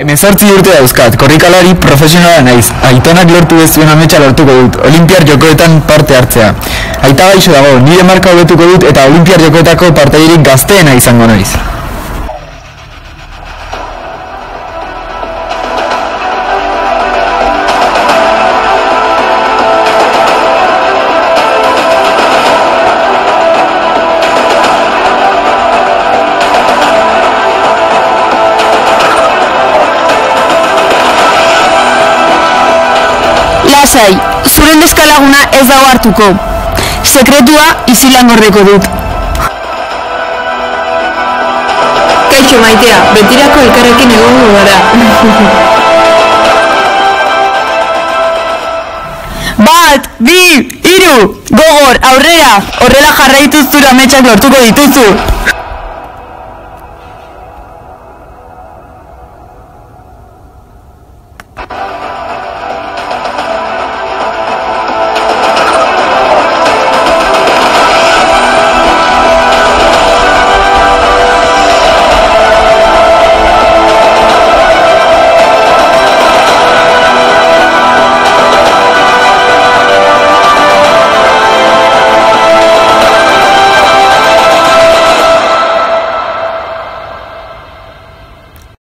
18 urte dauzkat, korrikalari profesionala naiz. Aitonak lortu ez zuen ametsa lortuko dut, Olinpiar Jokoetan parte hartzea. Aita gaixo dago, nire marka hobetuko dut eta Olinpiar Jokoetako partaiderik gazteena izango naiz. Lasai, zure neskalaguna ez dago hartuko. Sekretua isilan gordeko dut. Kaixo maitea, betirako elkarrekin egongo gara. Bat, bi, hiru, gogor, aurrera, horrela jarraituz zure ametsak lortuko dituzu.